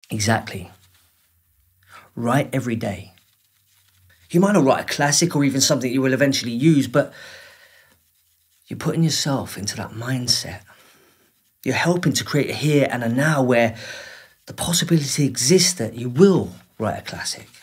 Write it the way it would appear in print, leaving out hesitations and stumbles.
Exactly. Write every day. You might not write a classic or even something you will eventually use, but you're putting yourself into that mindset. You're helping to create a here and a now where the possibility exists that you will write a classic.